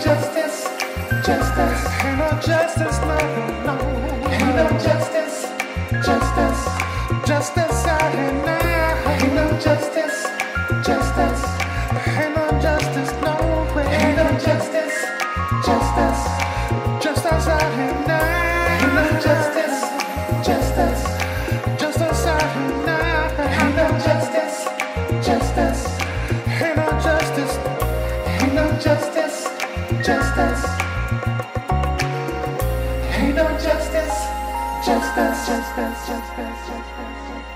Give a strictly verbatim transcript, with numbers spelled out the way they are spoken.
justice, justice. Ain't no justice, no, no. Ain't no justice, justice, justice out here now. Ain't no justice, justice. Ain't no justice, no way. Ain't no justice, justice, justice out here now. Ain't no justice, justice, justice out here now. Ain't no justice, justice. Ain't no justice, ain't no justice, justice. Ain't no justice, justice, justice, justice, justice.